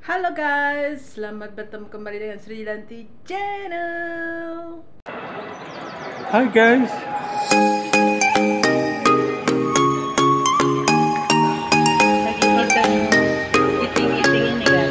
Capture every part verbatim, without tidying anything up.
Halo guys, selamat bertemu kembali dengan Sri Danti Channel. Hi guys. Lagi kita eating-eating ini guys.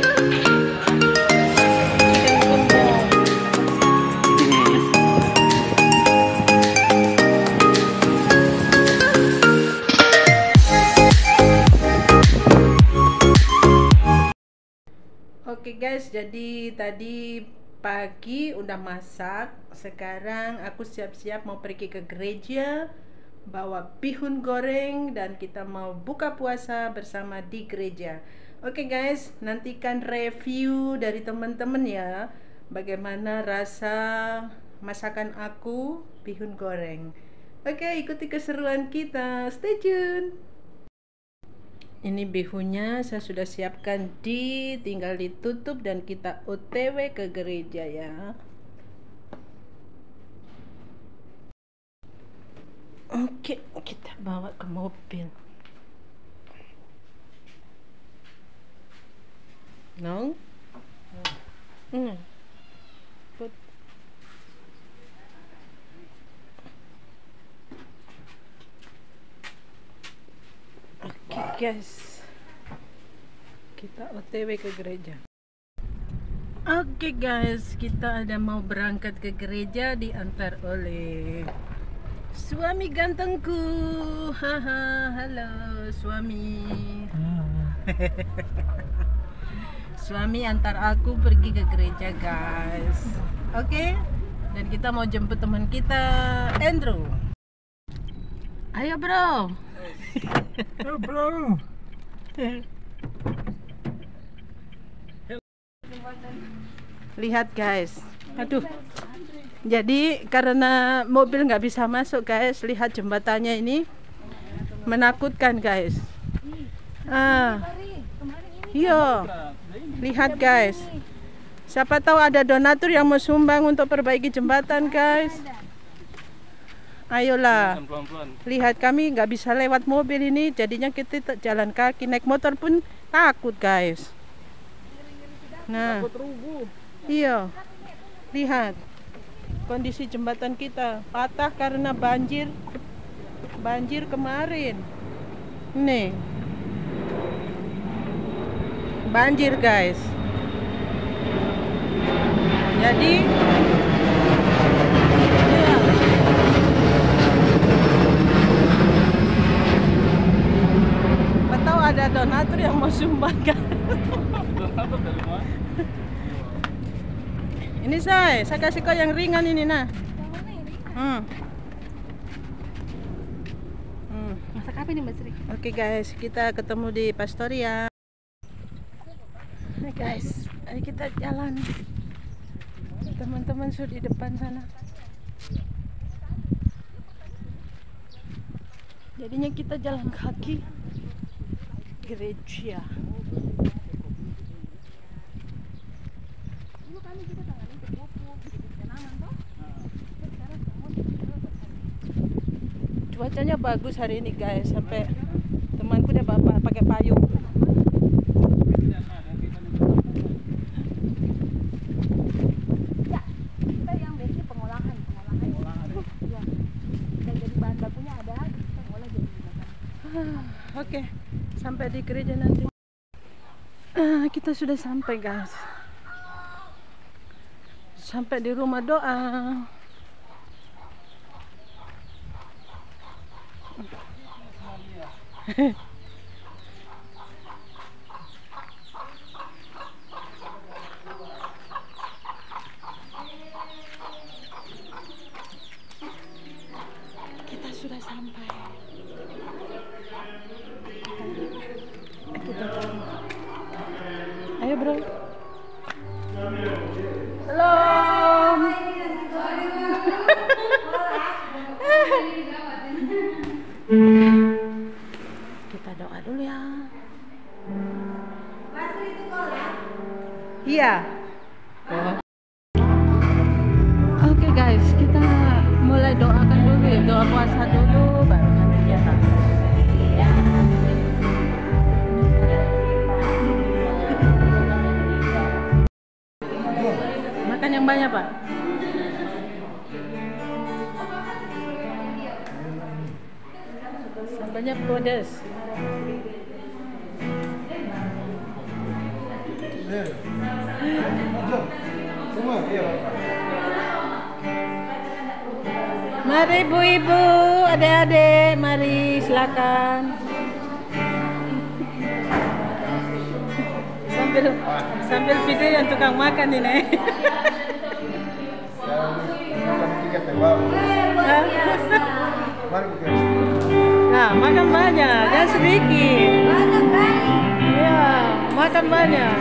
Oke guys, jadi tadi pagi udah masak. Sekarang aku siap-siap mau pergi ke gereja, bawa bihun goreng, dan kita mau buka puasa bersama di gereja. Oke guys, nantikan review dari teman-teman ya, bagaimana rasa masakan aku bihun goreng. Oke, ikuti keseruan kita, stay tune. Ini bihunnya saya sudah siapkan, di tinggal ditutup dan kita O T W ke gereja ya. Oke, kita bawa ke mobil. No? Hmm. Put. Oke guys, kita O T W ke gereja. Oke guys, kita ada mau berangkat ke gereja, diantar oleh suami gantengku. Haha, halo suami. Suami antar aku pergi ke gereja guys. Oke, dan kita mau jemput teman kita, Andrew. Ayo bro. Oh bro. Lihat guys, aduh. Jadi karena mobil nggak bisa masuk guys, lihat jembatannya ini menakutkan guys. Ah, iya. Lihat guys. Siapa tahu ada donatur yang mau sumbang untuk perbaiki jembatan guys. Ayolah. Lihat, kami nggak bisa lewat mobil ini, jadinya kita jalan kaki, naik motor pun takut guys. Nah, iya. Lihat kondisi jembatan kita patah karena banjir banjir kemarin. Nih, banjir guys. Jadi ya, atau ada donatur yang mau sumbangkan. Ini saya, saya kasih kau yang ringan ini nah. Hmm. Hmm. Masak apa nih Mbak Sri? Oke guys, kita ketemu di Pastoria. Nah guys, ayo kita jalan. Teman-teman sudah di depan sana. Jadinya kita jalan kaki gereja. Cuacanya bagus hari ini guys, sampai temanku dia bapak pakai payung. Ya, kita yang basic pengolahan, pengolahan. Ya. Dan jadi bahan bakunya ada, kita ngolah jadi makan. Oke, sampai di gereja nanti. Ah, kita sudah sampai guys. Sampai di rumah doa. Kita sudah sampai. Kita ayo bro. Halo. Kita doa dulu ya. Iya. Oh. Oke guys, kita mulai doakan dulu ya, doa puasa dulu, baru nanti ya. yang banyak, Pak. Sambalnya pedas. Mari ibu-ibu, adik-adik, mari silakan. Sambil sambil video yang tukang makan ini. Nah, makan banyak, jangan sedikit. Iya, makan banyak.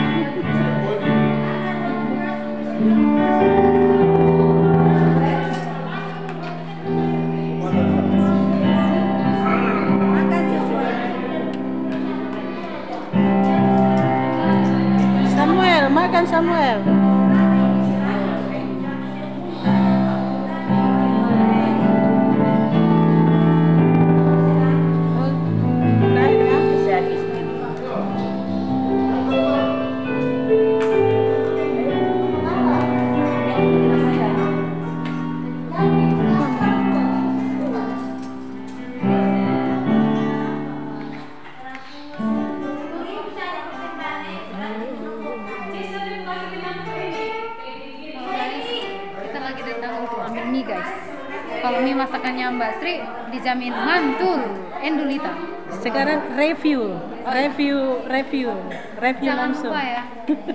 Samuel, makan Samuel. Mie guys, kalau mie masakannya Mbak Sri dijamin mantul, endulita. Sekarang review, review, review, review Jangan langsung. lupa ya.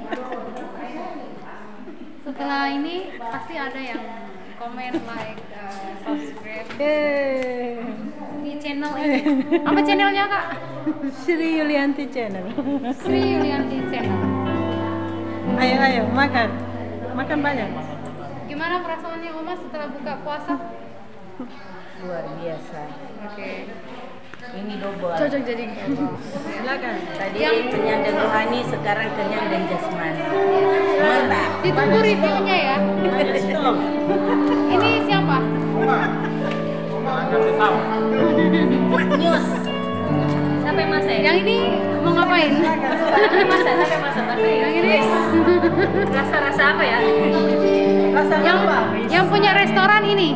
Setelah ini pasti ada yang komen, like, uh, subscribe Yeay. di channel ini. Apa channelnya Kak? Sri Yulianti Channel. Sri Yulianti Channel. Ayo, ayo, makan, makan banyak. Gimana perasaannya Oma setelah buka puasa? Luar biasa. Oke. Ini double. Cocok jadi. Silakan. Tadi Yang- kenyang dan rohani, sekarang kenyang dan jasmani. Mantap. Ditunggu reviewnya ya. Ini siapa? News. Sampai masa ya? Yang ini mau ngapain? Sampai masa, sampai masa, sampai. Yang ini rasa-rasa apa ya? Rasa Yang apa? yang punya restoran ini.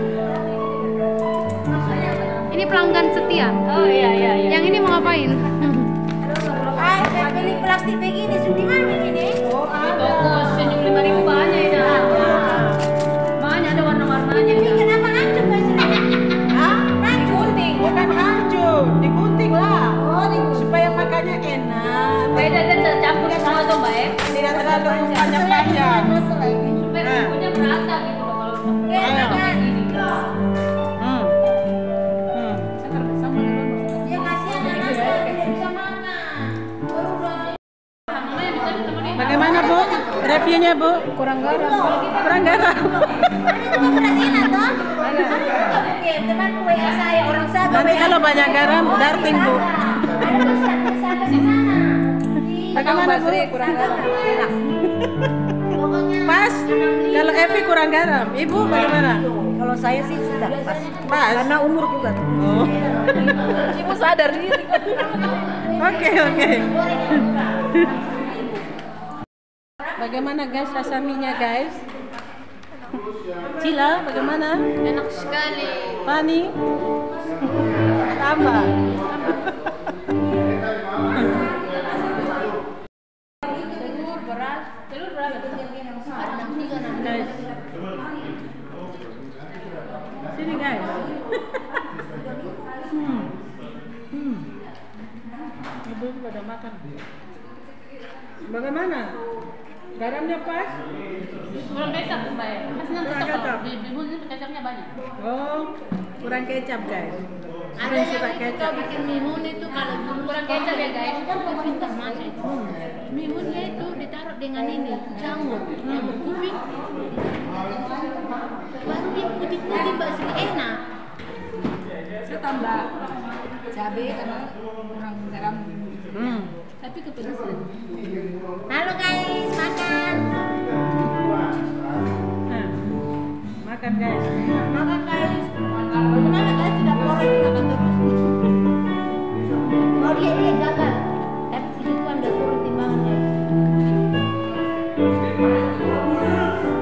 Ini pelanggan setia. Oh iya iya iya. Yang ini mau ngapain? Ah, saya beli plastik begini, sudah mana ini? Oh, ada. senyum lima ribu banyak ya. Banyak ada warna-warnanya. Ini kenapa hancur Mbak Sri? Ah, gunting, bukan hancur, digunting lah. Oh, di Supaya makannya enak. Supaya dan campur semua tuh Mbak ya. Tidak terlalu panjang-panjang. Supaya Nah. bumbunya merata gitu loh kalau Ayo. kayak gini. Hmm. Hmm. Dia kasihan anaknya tidak bisa makan. Bagaimana Bu? Reviewnya Bu? Kurang garam. Kurang garam. Ada perhatian atau? Ada. Oke, teman W A saya orang saya. Nanti kalau banyak garam, darting Bu. Ada siapa di sana? Bagaimana Bu? Kurang garam. Enak. Pokoknya Pas. Kalau Evi kurang garam, Ibu bagaimana? kalau saya sih sudah pas. Pas. Karena umur juga. Oh. Ibu sadar diri. Oke oke. Bagaimana guys rasa mie-nya guys? Cila, bagaimana? Enak sekali. Fani? Tambah. Telur berat. Telur berapa? Ada tiga enam. Guys. Sini guys. hmm. Hmm. Ibu pada makan. Bagaimana? Garamnya pas? Kurang kecap Mbak ya. Masih nanti Kurang cocok kecap. loh. Di bihun itu kecapnya banyak. Oh, kurang kecap guys. Ada Kurang suka yang kecap. kita bikin mihun itu kalau dulu Kurang kecap ya guys. pintar mas itu. Mihunnya itu ditaruh dengan ini jamur, jamur kuping. Baru dia putih-putih Mbak Sri enak. Saya tambah cabai karena kurang garam. Hmm. Tapi kepedesan. Halo guys, makan. Nah, makan guys. Makan guys. Bagaimana guys tidak boleh makan terus. Oh dia dia gagal. Tapi puji Tuhan udah turun timbangannya.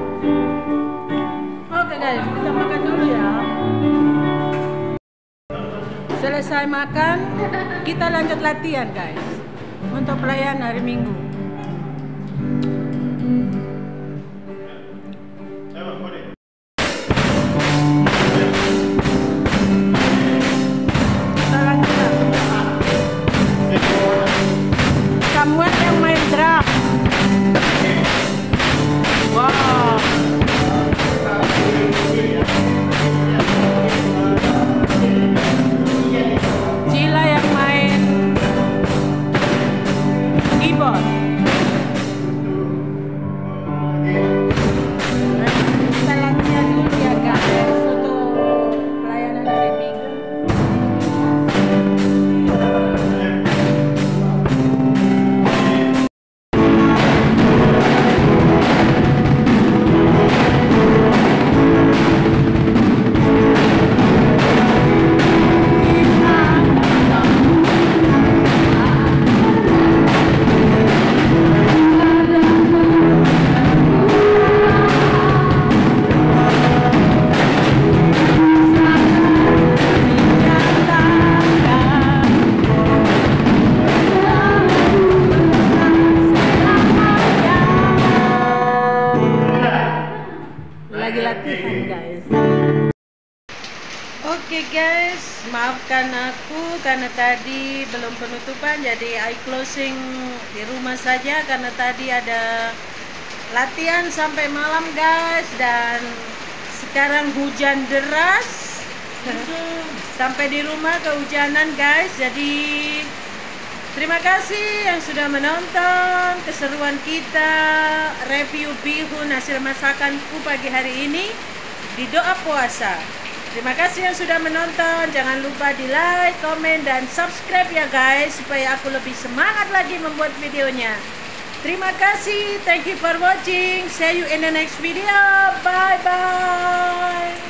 selesai makan, kita lanjut latihan guys untuk pelayan hari Minggu. Kita lanjut. Samuel yang main drum. Wow. Cila yang main keyboard. Kita latihan dulu ya guys untuk pelayanan hari Minggu. Lagi latihan guys. Oke guys, maafkan aku karena tadi belum penutupan, jadi I closing di rumah saja karena tadi ada latihan sampai malam guys, dan sekarang hujan deras. Sampai di rumah kehujanan guys. Jadi terima kasih yang sudah menonton keseruan kita review bihun hasil masakanku pagi hari ini di doa puasa. Terima kasih yang sudah menonton. Jangan lupa di like, komen, dan subscribe ya guys, supaya aku lebih semangat lagi membuat videonya. Terima kasih. Thank you for watching. See you in the next video. Bye bye.